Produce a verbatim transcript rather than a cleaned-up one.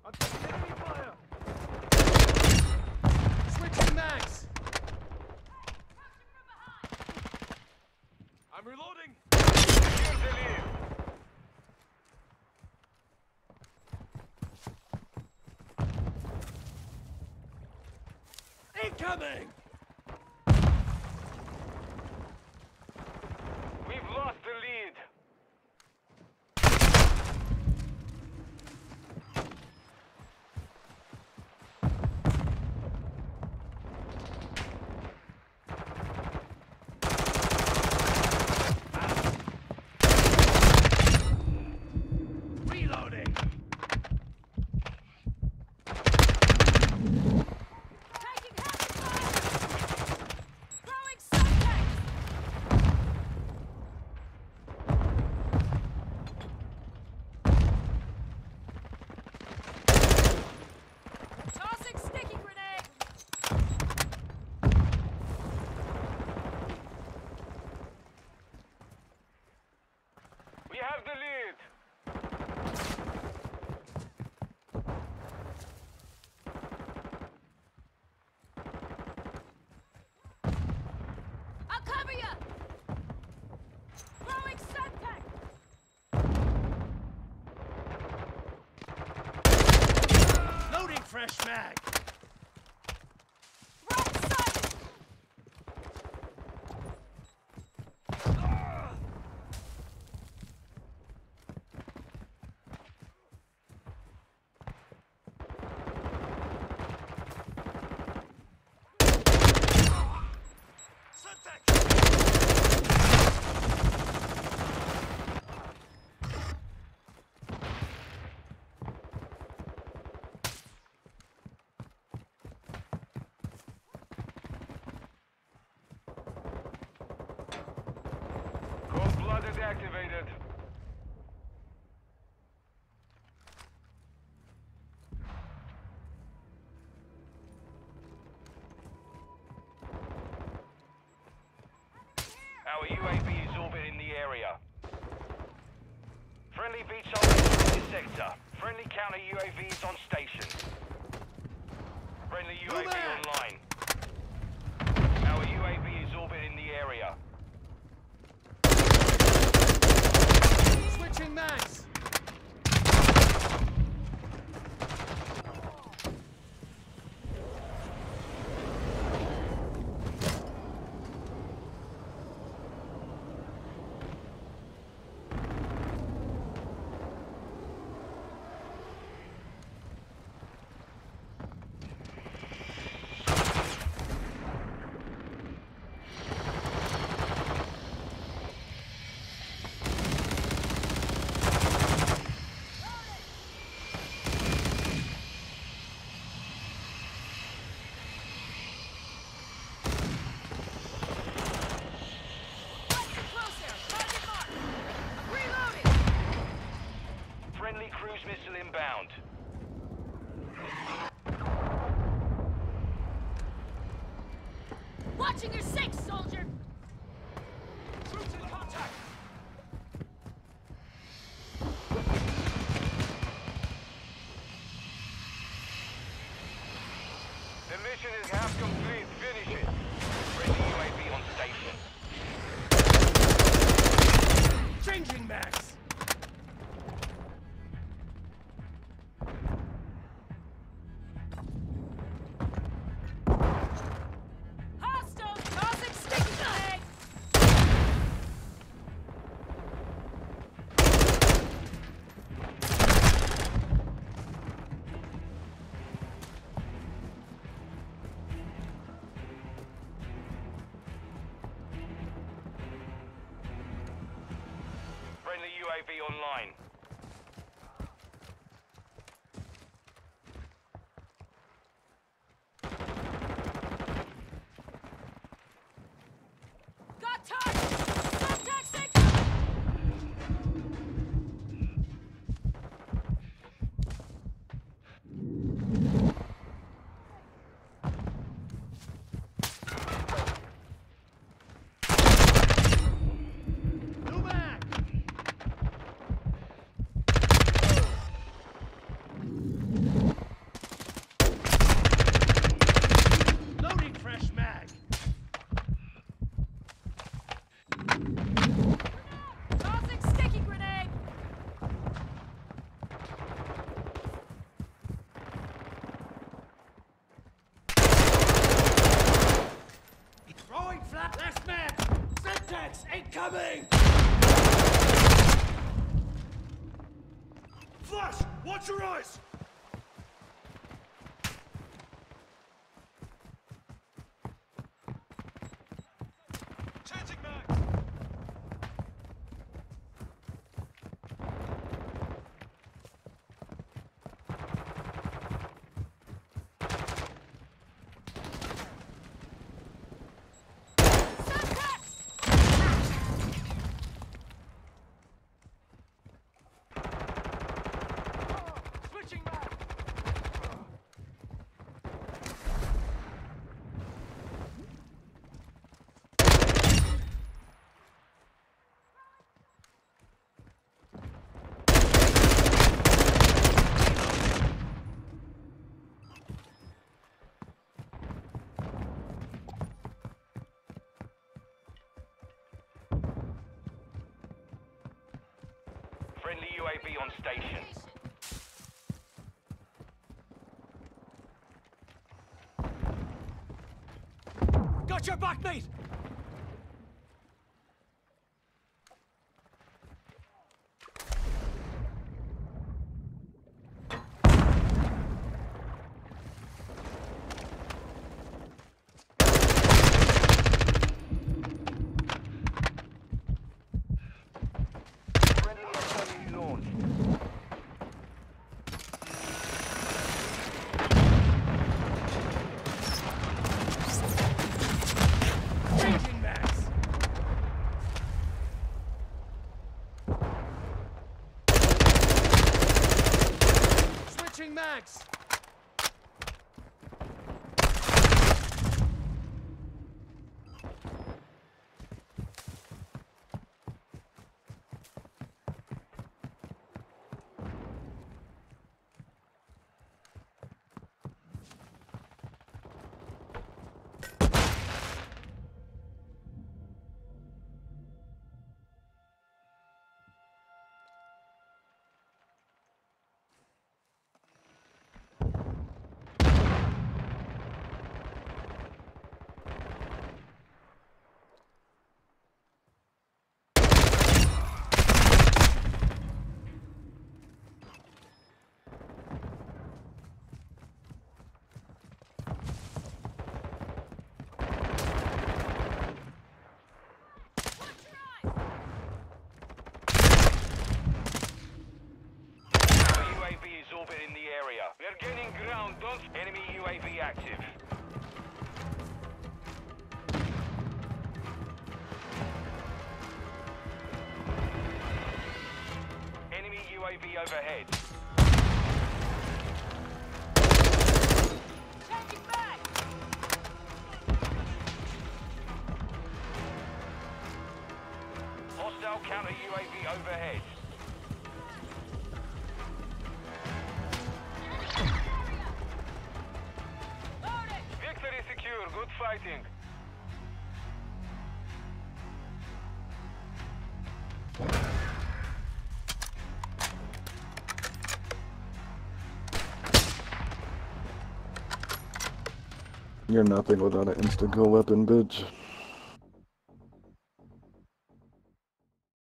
I'm taking enemy fire! Switching mags! I'm reloading! Secure the lead. Incoming! We've lost the lead. Reloading! Taking heavy fire! Throwing subtext! Tossing sticky grenade! We have the lead. I'll cover you! Throwing subtext! Loading fresh mag! Right side! Cold-blooded activated. Our U A V is orbiting the area. Friendly beach soldiers in the sector. Friendly counter U A Vs on station. Friendly U A V Move out! online. Our U A V is orbiting the area. Switching mags! Watch closer! Target mark! Reloading! Friendly cruise missile inbound. Watching your six, soldier! Troops in contact! The mission is half complete. Finish it. Friendly U A V on station. Changing mags! Hostiles! Tossing sticky grenade! Friendly U A V online. Got target! Subtext! New mag! mag! Syntax incoming! Flash! Watch your eyes! Changing mag! Switching mag! Friendly U A V on station. Got your back, mate! Friendly S W launch. Changing mags! Switching mags! U A V is orbiting the area. We are gaining ground. Don't. Enemy U A V active. Enemy U A V overhead. Changing mag! Hostile counter U A V overhead. Loaded! Victory secure. Good fighting. You're nothing without an insta-kill weapon, bitch.